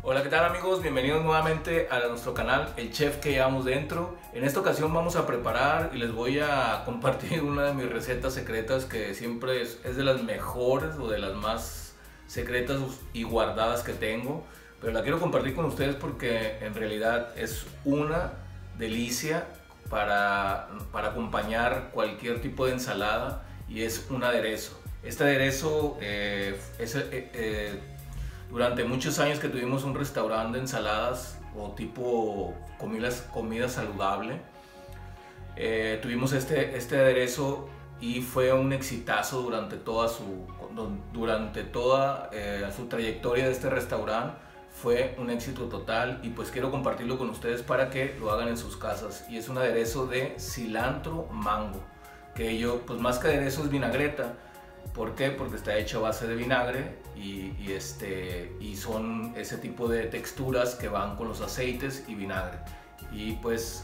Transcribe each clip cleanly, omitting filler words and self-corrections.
Hola, ¿qué tal amigos? Bienvenidos nuevamente a nuestro canal El Chef que llevamos dentro. En esta ocasión vamos a preparar y les voy a compartir una de mis recetas secretas que siempre es de las mejores o de las más secretas y guardadas que tengo. Pero la quiero compartir con ustedes porque en realidad es una delicia para acompañar cualquier tipo de ensalada y es un aderezo. Este aderezo durante muchos años que tuvimos un restaurante de ensaladas o tipo comida saludable, tuvimos este aderezo y fue un exitazo durante toda su trayectoria de este restaurante. Fue un éxito total y pues quiero compartirlo con ustedes para que lo hagan en sus casas. Y es un aderezo de cilantro mango, que yo pues más que aderezo es vinagreta. ¿Por qué? Porque está hecho a base de vinagre y son ese tipo de texturas que van con los aceites y vinagre. Y pues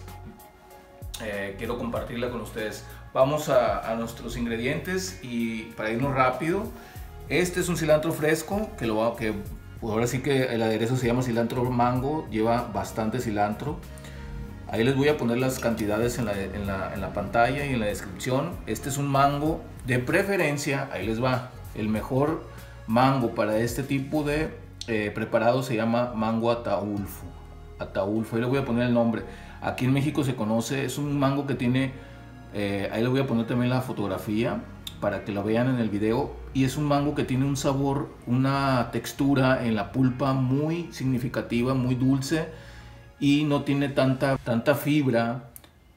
quiero compartirla con ustedes. Vamos a nuestros ingredientes y para irnos rápido, este es un cilantro fresco que pues ahora sí que el aderezo se llama cilantro mango, lleva bastante cilantro. Ahí les voy a poner las cantidades en la pantalla y en la descripción. Este es un mango de preferencia, ahí les va. El mejor mango para este tipo de preparado se llama mango Ataulfo. Ataulfo, ahí les voy a poner el nombre. Aquí en México se conoce, es un mango que tiene, ahí les voy a poner también la fotografía para que la vean en el video. Y es un mango que tiene un sabor, una textura en la pulpa muy significativa, muy dulce. Y no tiene tanta fibra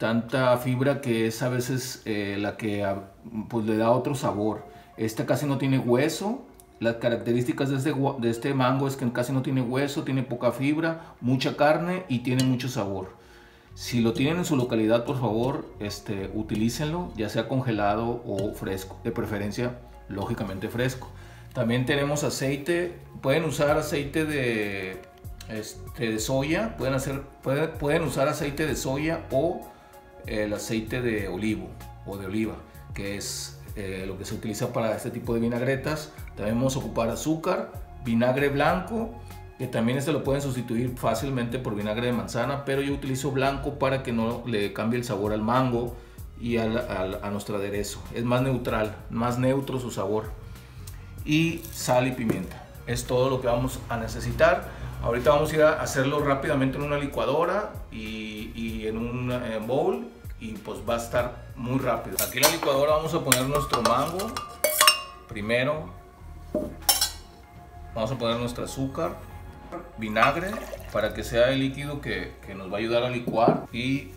que es a veces la que pues le da otro sabor. Este casi no tiene hueso. Las características de este mango es que casi no tiene hueso, tiene poca fibra, mucha carne y tiene mucho sabor. Si lo tienen en su localidad, por favor, utilícenlo, ya sea congelado o fresco, de preferencia, lógicamente fresco. También tenemos aceite, pueden usar aceite de soya, pueden usar aceite de soya o el aceite de olivo o de oliva, que es lo que se utiliza para este tipo de vinagretas. También vamos a ocupar azúcar, vinagre blanco, que también lo pueden sustituir fácilmente por vinagre de manzana, pero yo utilizo blanco para que no le cambie el sabor al mango y a nuestro aderezo. Es más neutral, más neutro su sabor. Y sal y pimienta. Es todo lo que vamos a necesitar. Ahorita vamos a ir a hacerlo rápidamente en una licuadora y en un bowl, y pues va a estar muy rápido. Aquí en la licuadora vamos a poner nuestro mango. Primero vamos a poner nuestro azúcar, vinagre para que sea el líquido que nos va a ayudar a licuar, y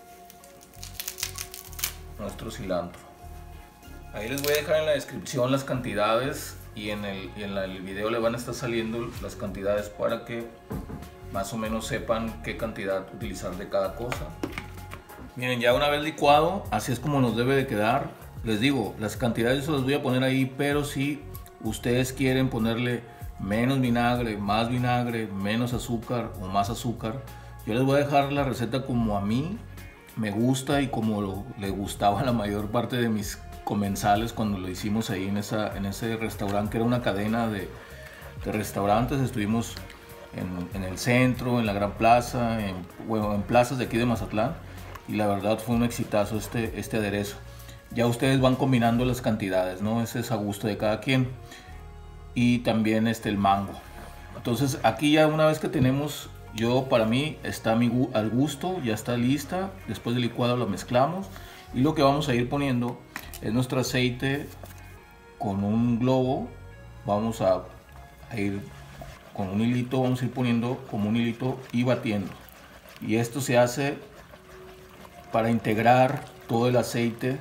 nuestro cilantro. Ahí les voy a dejar en la descripción las cantidades y en el video le van a estar saliendo las cantidades para que más o menos sepan qué cantidad utilizar de cada cosa. Miren, ya una vez licuado, así es como nos debe de quedar. Les digo, las cantidades se las voy a poner ahí, pero si ustedes quieren ponerle menos vinagre, menos azúcar o más azúcar, yo les voy a dejar la receta como a mí me gusta y como le gustaba a la mayor parte de mis comensales cuando lo hicimos ahí en ese restaurante, que era una cadena de restaurantes. Estuvimos en el centro, en la Gran Plaza, en plazas de aquí de Mazatlán, y la verdad fue un exitazo este aderezo. Ya ustedes van combinando las cantidades, ¿no? Ese es a gusto de cada quien. Y también el mango. Entonces aquí ya una vez que tenemos, para mí está al gusto, ya está lista. Después de licuado lo mezclamos y lo que vamos a ir poniendo es nuestro aceite con un globo. Vamos a ir con un hilito, vamos a ir poniendo como un hilito y batiendo. Y esto se hace para integrar todo el aceite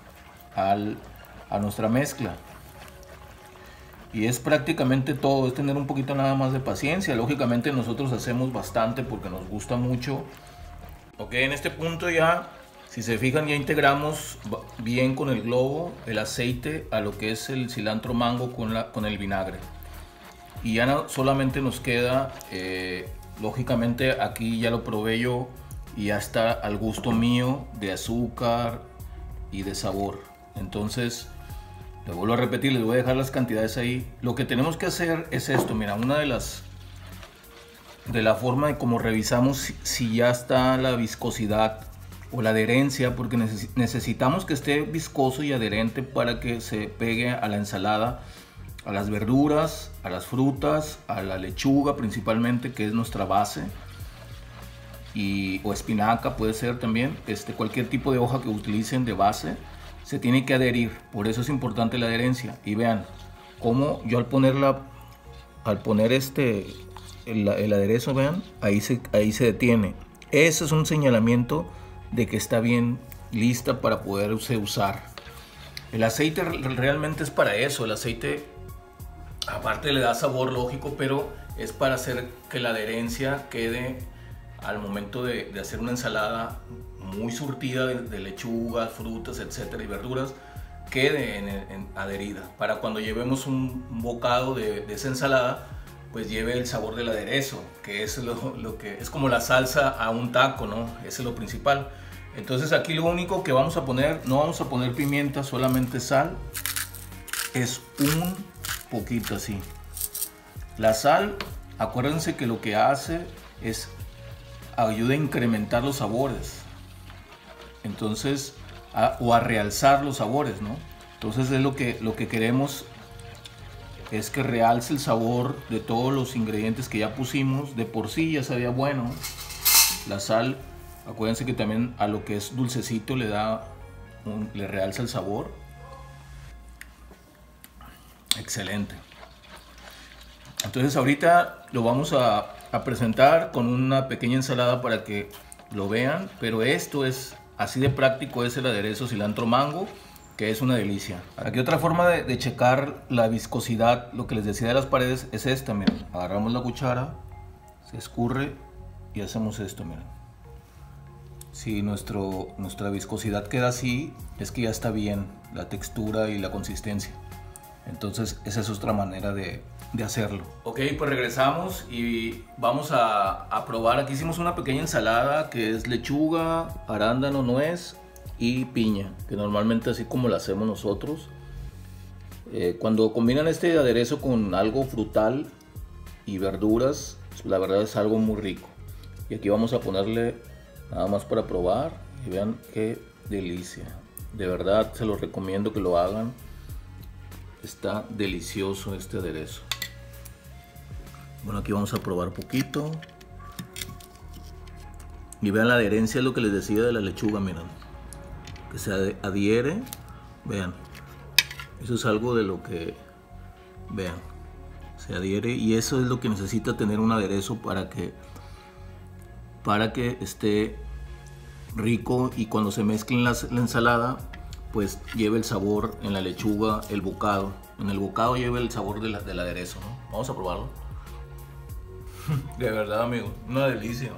a nuestra mezcla. Y es prácticamente todo, es tener un poquito nada más de paciencia. Lógicamente nosotros hacemos bastante porque nos gusta mucho. Ok, en este punto ya, si se fijan, ya integramos bien con el globo el aceite a lo que es el cilantro mango con el vinagre. Y ya no, solamente nos queda, lógicamente aquí ya lo probé yo y ya está al gusto mío de azúcar y de sabor. Entonces, les vuelvo a repetir, les voy a dejar las cantidades ahí. Lo que tenemos que hacer es esto. Mira, una de las de la forma de cómo revisamos si ya está la viscosidad o la adherencia, porque necesitamos que esté viscoso y adherente para que se pegue a la ensalada, a las verduras, a las frutas, a la lechuga principalmente, que es nuestra base, o espinaca puede ser también, cualquier tipo de hoja que utilicen de base se tiene que adherir. Por eso es importante la adherencia. Y vean cómo yo al poner el aderezo, vean, ahí se detiene. Ese es un señalamiento de que está bien lista para poderse usar. El aceite realmente es para eso. El aceite aparte le da sabor, lógico, pero es para hacer que la adherencia quede al momento de hacer una ensalada muy surtida de lechugas, frutas, etcétera, y verduras, quede adherida, para cuando llevemos un bocado de esa ensalada, pues lleve el sabor del aderezo, que es lo que es como la salsa a un taco, ¿no? Ese es lo principal. Entonces aquí lo único que vamos a poner, no vamos a poner pimienta, solamente sal, es un poquito así. La sal, acuérdense que lo que hace es ayuda a incrementar los sabores, entonces o a realzar los sabores, ¿no? Entonces es lo que queremos, es que realce el sabor de todos los ingredientes que ya pusimos. De por sí ya sabía bueno. La sal, acuérdense que también a lo que es dulcecito le realza el sabor. Excelente. Entonces ahorita lo vamos a presentar con una pequeña ensalada para que lo vean, pero esto es así de práctico, es el aderezo cilantro mango, que es una delicia. Aquí otra forma de checar la viscosidad, lo que les decía de las paredes, es esta, miren. Agarramos la cuchara, se escurre y hacemos esto, miren. Si nuestra viscosidad queda así, es que ya está bien la textura y la consistencia. Entonces esa es otra manera de hacerlo. Ok, pues regresamos y vamos a probar. Aquí hicimos una pequeña ensalada que es lechuga, arándano, nuez y piña, que normalmente así como la hacemos nosotros. Cuando combinan este aderezo con algo frutal y verduras, la verdad es algo muy rico. Y aquí vamos a ponerle nada más para probar y vean qué delicia. De verdad se los recomiendo que lo hagan. Está delicioso este aderezo. Bueno, aquí vamos a probar poquito. Y vean la adherencia, lo que les decía de la lechuga, miren. Que se adhiere. Vean. Eso es algo de lo que... Vean. Se adhiere y eso es lo que necesita tener un aderezo para que esté rico y cuando se mezclen la ensalada, pues lleve el sabor en la lechuga, el bocado. En el bocado lleve el sabor del aderezo, ¿no? Vamos a probarlo. De verdad, amigo, una delicia.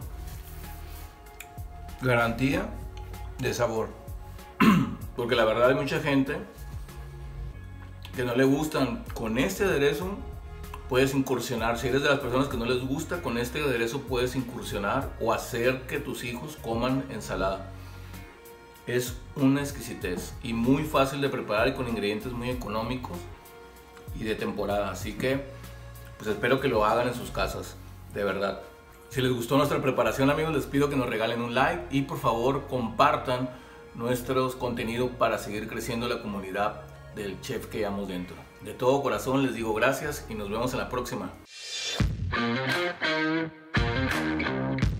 Garantía de sabor. Porque la verdad hay mucha gente que no le gustan. Con este aderezo puedes incursionar. Si eres de las personas que no les gusta, con este aderezo puedes incursionar o hacer que tus hijos coman ensalada. Es una exquisitez y muy fácil de preparar y con ingredientes muy económicos y de temporada. Así que pues espero que lo hagan en sus casas, de verdad. Si les gustó nuestra preparación, amigos, les pido que nos regalen un like y por favor compartan nuestros contenidos para seguir creciendo la comunidad del chef que llevamos dentro. De todo corazón les digo gracias y nos vemos en la próxima.